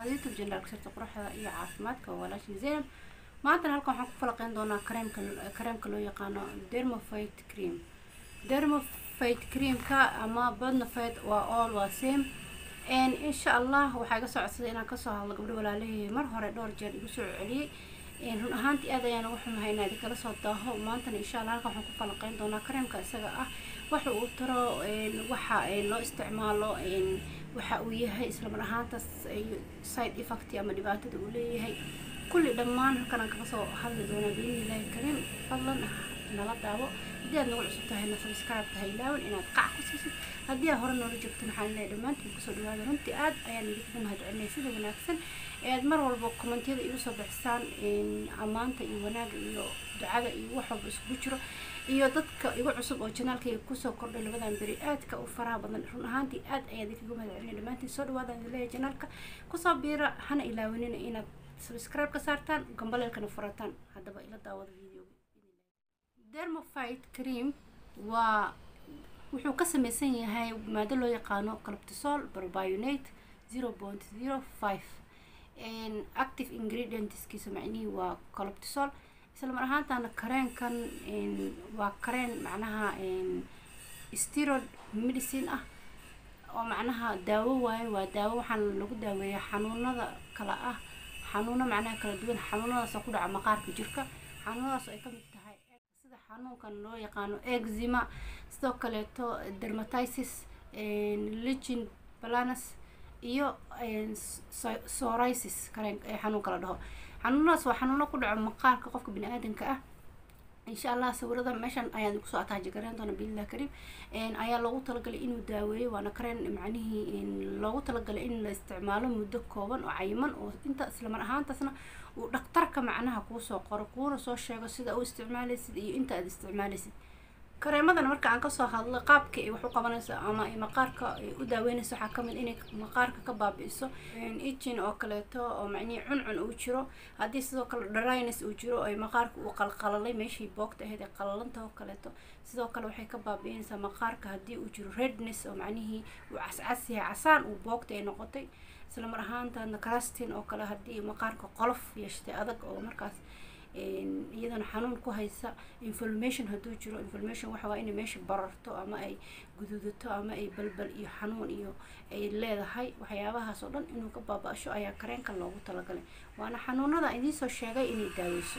youtube channel kasirta quruxda iyo caafimaadka walaashii Zainab maanta halkan waxaan ku falaqeyn doonaa kareemka loo yaqaano dermophyte creamka ama Bonafide waa all waa same and insha Allah waxaa iga soo codsaday inaan ka soo hadlo gabdho walaalahay mar hore dhowr jeer igu soo celiyay run ahaantii aad ayaan ugu xumahay inaad kala soo daaho maanta insha Allah halkan waxaan ku falaqeyn doonaa kareemka isaga ah waxa uu taro waxa loo isticmaalo waxa uu yahay isla mar ahaantaas side effect ama dhibaatada uu leeyahay kulli dhammaan halkan aan ka soo hadli doonaa biilaahi kareem fadlan nala daawo hadii aad nagu cusub tahay na subscribe tahay laawan inaad qac ku siisid hadii aad hore noola joogto maxaa leeyahay dhamaantiin ku soo dhawaada runtii aad ayaan idinku mahadcelinay sida wanaagsan aad mar walba comment-yada igu soo baxsaan amaanta iyo wanaaga iyo ducada iyo wax walba isku jiro iyo dadka igu cusub oo channelkayga ku soo kordhay labadan bari aadka u faraha badan run ahaantii aad ayaan idinku mahadcelinay dhamaantiin soo dhawaada leeyahay channelka ku soo biira hana ilaawanina inaad subscribe ka saartaan gambaleelkana furataan hadaba ila daawada videoga dermophyte cream waa wuxuu ka samaysan yahay maado loo yaqaano coloptisol propionate 0.05 active ingredients kiisa macnihi waa coloptisol isla mar ahaantaana kareenkan waa kareen macnaha steroid medicine ah oo macnaha daawo waaye waa daawo waxaan lagu daaweeyaa xanuunada kala ah xanuuno macnaha kala duwan xanuunadaas oo ku dhaca maqaarka jirka xanuunadaas ay ka mid tahay sida xanuunkan loo yaqaano eczema sidoo kale dermatitis lichen planus iyo psoriasis kareen xanuun kala dhaho xanuunadaas waa xanuuno ku dhaca maqaarka qofka bini'aadanka ah insha Allah sawirada meeshan ayaan ku soo ataaji kareen doona billaah karim ayaa loogu talagalay inuu daaweeyo waana kareen macnihi loogu talagalay in la isticmaalo muddo kooban oo cayiman oo inta isla mar ahaantaasna uu dhakhtarka macnaha ku soo qoro kuuna soo sheego sida uu isticmaalaysid iyo inta aad isticmaalaysid kareemadan marka aan ka soo hadlo qaabka ay wax u qabanayso ama maqaarka ay u daaweynayso waxa kamid inay maqaarka ka baabi'iso itching oo kaleeto oo macnihi cuncun uu jiro hadii sidoo kale dryness uu jiro ay maqaarka uu qalqalalay meeshii boogta ahayd ee qalalanta oo kaleeto sidoo kale waxay ka baabi'inaysaa maqaarka hadii uu jiro redness oo macnihi uu cascas yahay casaan uu boogta ay noqotay isla mar ahaantaana crusting oo kale hadii maqaarka qolof yeeshtay adag oo markaas iyadana xanuun ku haysa inflammation haduu jiro inflammation waxa waa in meesha bararto ama ay guduudato ama ay balbal iyo xanuun iyo ay leedahay waxyaabahaas oo dhan inuu ka baaba'sho ayaa kareenka loogu talagalay waana xanuunada idin soo sheegay inay daaweyso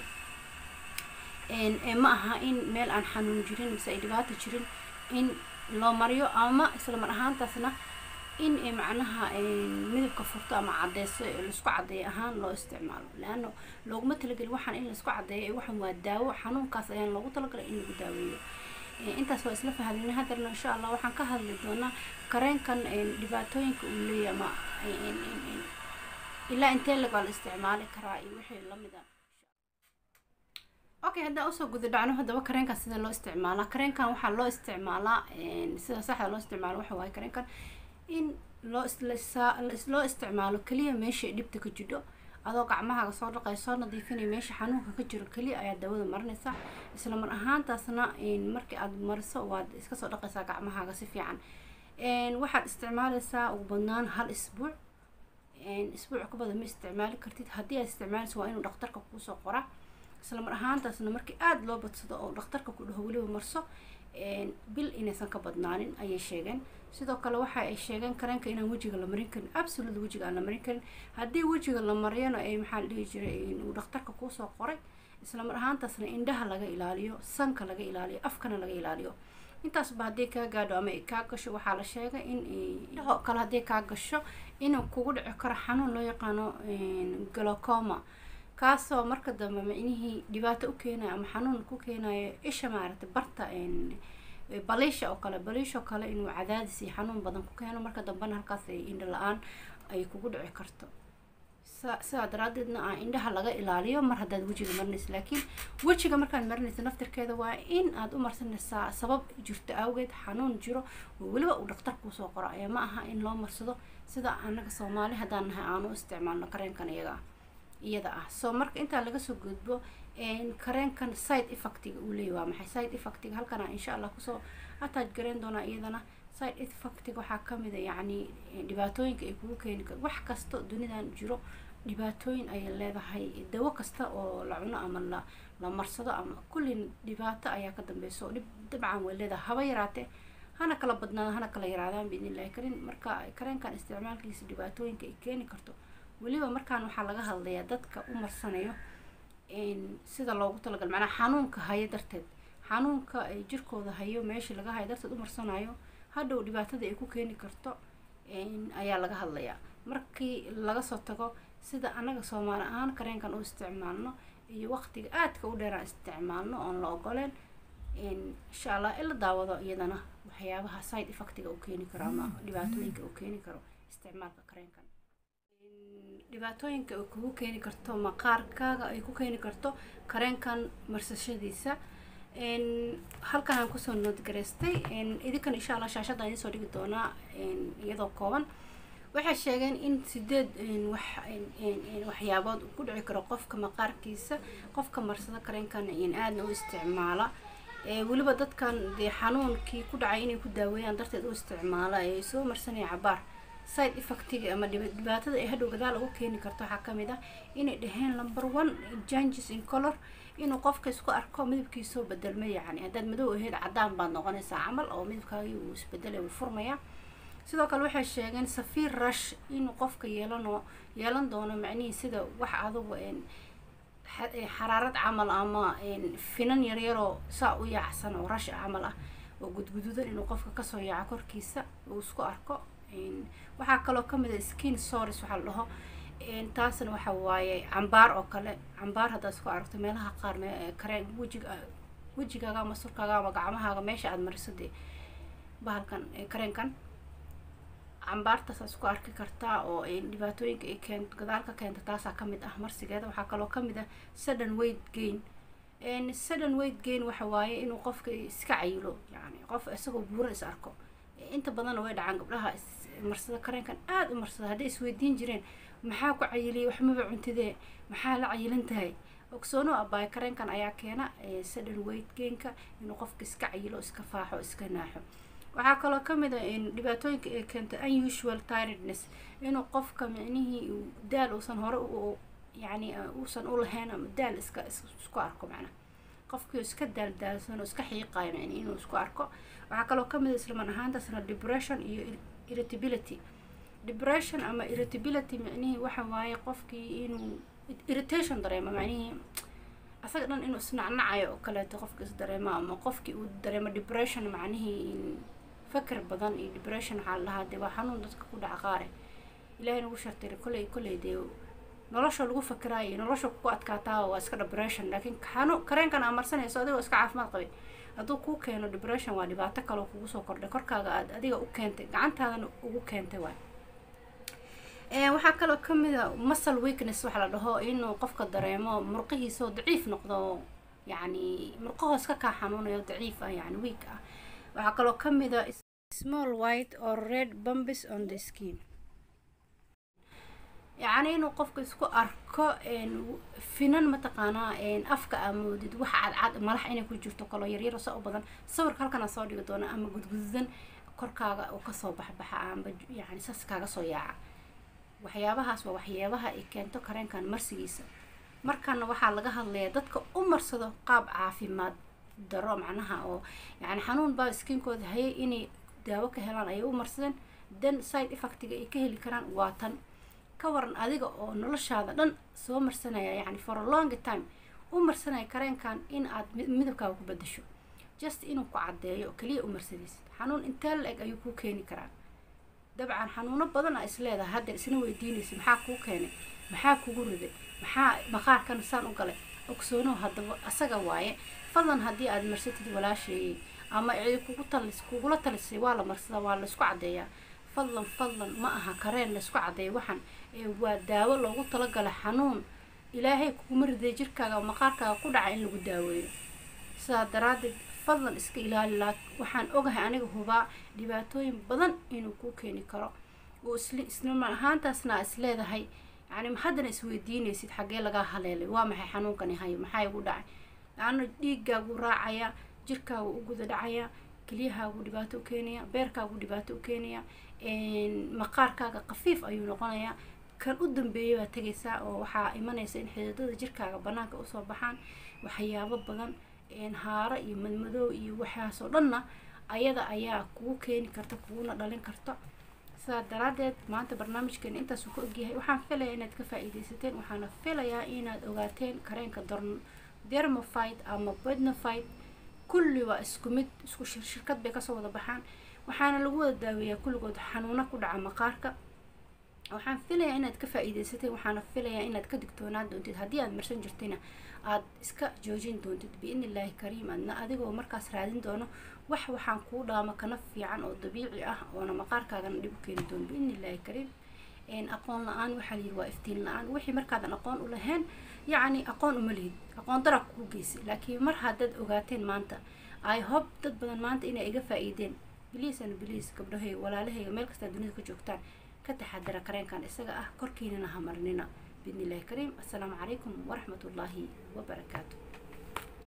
ma aha in meel aan xanuun jirin mise ay dhibaato jirin in loo mariyo ama isla mar ahaantaasna in macnaha midabka furto ama cadeeso la isku cadeeyo ahaan loo isticmaalo laano looguma talagalin waxaan in la isku cadeeyo waxaan waa daawo xanuunkaas ayaan loogu talagalay in lagu daaweeyo intaas waa isla fahamnay haddana insha Allah waxaan ka hadli doonaa kareenkan dhibaatooyinka uu leeyahay ama ilaa intee laga isticmaali karaa iyo wixii la mid ah okay hadda usoo guda dhacno hadaba kareenka sida loo isticmaalaa kareenkan waxa loo isticmaalaa sida saxda loo isticmaalo waxa waa kareenkan in loo isticmaalo kaliya meesha dhibta ka jidho adoo gacmahaaga soo dhaqay soo nadiifinay meesha xanuunka ka jiro kaliya ayaa daawada marinaysa isla mar ahaantaasna markii aad mariso waad iska soo dhaqaysaa gacmahaaga si fiican waxaad isticmaalaysaa ugu badnaan hal isbuuc ka badan ma isticmaali kartid haddii aad isticmaalayso waa inuu dhakhtarka kuu soo qora isla mar ahaantaasna markii aad loo badsado oo dhakhtarka ku dhaho waliba marso bil inaysan ka badnaanin ayay sheegeen sidoo kale waxa ay sheegeen kareenka inaan wajiga la marin karin absolute wajiga aan la marin karin haddii wajiga la mariyana ay maxaa la dhihi jiray inuu dhakhtarka ku soo qoray isla mar ahaantaasna indhaha laga ilaaliyo sanka laga ilaaliyo afkana laga ilaaliyo intaas ba haddii kaa gaadho ama ay kaa gasho waxaa la sheegay in indhaha kale haddii kaa gasho inuu kugu dhici karo xanuun loo yaqaano glaucoma kaasoo marka dambe macnihii dhibaato u keenayo ama xanuun ku keenayo isha maaragtay barta balisha oo kale inuu cadaadis iyo xanuun badan ku keeno marka dambena halkaas ay indho la-aan ay kugu dhici karto sidaa daraadeedna indhaha laga ilaaliyo mar haddaad wajiga marinayso laakiin wajiga markaad marinayso naftirkeeda waa in aad u marsanaysaa sabab jirto awgeed xanuun jiro oo weliba uu dhakhtar kuu soo qoro ayaa ma aha in loo marsado sida anaga Soomaali haddaan nahay aanu isticmaalno kareenkan iyada ah soo marka inta laga soo gudbo kareenkan side effect uu leeyahay maxay side effect halkan insha Allah ku soo ataaj gareyn doona iyadana side effect waxaa kamid ah yani dhibaatooyinka ay kugu keeni karto wax kasta dunidan jiro dhibaatooyin ay leedahay dawo kasta oo la cuno ama la marsado ama kulli dhibaato ayaa ka dambayso dabcan way leedahay haba yaraatee hana kala badnaado hana kala yaraadaan biidnillahi karin marka kareenkan isticmaalkiisa dhibaatooyinka ay keeni karto waliba markaan waxaa laga hadlayaa dadka u marsanayo sida loogu talagal macnaha xanuunka haya darteed xanuunka ay jirkooda hayo meesha laga hayo darteed u marsanayo hadhow dhibaatada ay ku keeni karto ayaa laga hadlayaa markii laga soo tago sida anaga Soomaali ahaan kareenkan u isticmaalno iyo waqtiga aadka u dheer isticmaalno oon la ogoleen insha Allah ila daawado iyadana waxyaabaha side effect-ga uu keeni karo ama dhibaatooyinka uu keeni karo isticmaalka kareenkan dhibaatooyinka uu ku keeni karto maqaarkaaga ay ku keeni karto kareenkan marsashadiisa halkan aan kusoo nood gareystay idinkan insha Allah shaashada idin soo dhigi doonaa iyadoo kooban waxay sheegeen in 8 waxyaabood ku dhici karo qofka maqaarkiisa qofka marsada kareenkan in aad u isticmaala waliba dadkan xanuunkii ku dhacay inay ku daaweeyaan darteed u isticmaala ay soo marsanay cabaar side effect-ga ama dhibaatada ay hadhow gadaal ugu keeni karto waxa kamid ah inay dhaheen number 1 changes in color inuu qofka isku arko midabkiisa bedelmay yani hadad madow ahayd cadaan baad noqonaysaa camal oo midabkaaga uu isbedelay uu furmaya sidoo kale waxay sheegeen safiir rush inuu qofka yeelan doono macnihi sida wax adugu xaraarad camal ama finan yar oo saa u yaacsan oo rush camal ah oo gudgududan inuu qofka ka soo yaaco korkiisa uu isku arko waxaa kaloo kamid ah skin sores waxa la dhaho taasna waxa waaye cambaar oo kale cambaar hadda isku aragto meelaha qaar kareen wajigaaga ama surkaaga ama gacmahaaga meesha aad marisadee bahalkan kareenkan cambaartaas isku arki kartaa oo dhibaatooyinka ay keento gadaalka keenta taasa kamid ah marsigeeda waxaa kaloo kamid ah sudden weight gain waxa waaye inuu qofka iska cayilo yani qof isagoo buuran is arko inta badan way dhacaan gabdhaha marsada kareenkan aad u marsada haday isweydiin jireen maxaa ku cayilay wax ma cuntidee maxaa la cayilan tahay ogsoono abay kareenkan ayaa keena sudden weight gain-ka inuu qofka iska cayilo iska faaxo iska naaxo waxaa kaloo kamid ah dhibaatooyinka ay keento unusual tiredness inuu qofka macnihi daal uusan hore yani uusan u lahayn ama daal isku arko macna qofkii iska daalsan oo iska xiiqayo macni inuu isku arko waxaa kaloo kamid ah isla ahaantaasna depression iyo depression ama irritability macnihi waxa waaye qofkii inuu irritation dareemo macnihi asaga dhan inuu isnacnacayo oo kale qofka is dareemo ama qofkii uu dareemo depression macnihi fakar badan iyo depression waxa la haday waa xanuun dadka ku dhaca qaare ilaahay nagu shartay kulay deeyo nolosha lagu fakarayo nolosha ku adkaataa waa iska depression laakiin kareenkan amarsanayso adigoo iska caafimaad qabay hadduu ku keeno depression waa dhibaato kale oo kugu soo kordhay korkaaga aad adiga u keentay gacantaadana ugu keentay waay waxaa kaloo kamid ah muscle weakness waxa la dhaho inuu qofka dareemo murqihiisa daciif noqdo yani murqahoos ka xanuunayo daciif ah yani weak ah waxaa kaloo kamid ah small white or red bumps on the skin يعني إنه قفك إسكو أركو فينان متقانا أفكا أمودد واحد عاد ملح إنه كوجرتو كلا يريرو صعب بدن صور كالكنا صادق دونا أما جد جدًا كركا وكسو بح عم يعني ساسكا صياع وحيابها سوا وحيابها كانتو كرين كان مرسيسة مركان waxaa laga hadlaya dadka u marsado qaab caafimaad daro macnaha oo yani xanuun baa skinkooda hay inay daawo ka helaan ay u marsadeen dan side effect-ga ay ka heli karaan waa tan ka waran adiga oo noloshaada dhan soo marsanaya yani for a long time u marsanaya kareenkan in aad midabkaaga ku bedesho just inuu ku cadeeyo kaliya u marsadaysid xanuun inta la eg ayuu ku keeni karaa dabcan xanuuno badan ay isleedahay hadda isna weydiinaysa maxaa ku keenay maxaa kugu riday maxaa maqaarkan saan u galay ogsoono hadaba asaga waaye fadlan hadii aad marsatid walaashay ama ay kugula talisay waa la marsada waa la isku cadeeyaa fadlan ma aha kareen la isku cadeeyo waxan waa daawo loogu talagalay xanuun ilaahay kugu riday jirkaaga maqaarkaaga ku dhacay in lagu daaweeyo sidaa daraaddeed fadlan iska ilaali waxaan ogahay aniga hubaa dhibaatooyin badan inuu ku keeni karo oo isla ahaantaasna is leedahay يعني ما حدنا اسويديني سيد حاجة لقى هلالي وما هي حنون كان هاي ما هي وضع لأنه ديجا وراعيا جركا وجود دعيا كليها ودباتو كينيا بيركا ودباتو كينيا maqaarkaaga qafiif ayuu noqonayaa kan u dambeeyay waa tagaysaa oo waxaa imanaysa in xididada jirkaaga banaanka usoo baxaan waxyaabo badan haara iyo madmadow iyo waxaasoo dhanna ayada ayaa kugu keeni karta kuguna dhalin karta sidaa daraadeed maanta barnaamijkeena intaasuu ku ogyahay waxaan filayaa inaad ka faa'iidaysateen waxaana filayaa inaad ogaateen kareenka dermophyte ama Benophyte kulli waa isku mid isku shirkad bay kasoo wada baxaan waxaana lagu wada daaweeyaa kulligood xanuuna ku dhaca maqaarka waxaan filayaa inaad ka faa'iidaysateen waxaana filayaa inaad ka digtoonaan doontid haddii aad marsan jirtayna aad iska joojin doontid biidnillaahi kariim adna adigoo markaas raadin doono waxaan kuu dhaama kana fiican oo dabiici ah oona maqaarkaagana dhib u keeni doono biidnillaahi kariim aqoon la-aan waxaa la yidhi waa iftiin la-aan wixii markaadan aqoon u lahayn yacni aqoon uma lihid aqoon daraa kugu geysay laakiin mar haddaad ogaateen maanta I hope dad badan maanta inay iga faa'iideen biliis gabdhahayga walaalahayga meel kastaa dunida ka joogtaan ka taxadara kareenkan isaga ah korkiinana ha marnina biidnillaahi kariim assalaamu calaykum waraxmatullaahi wabarakaatu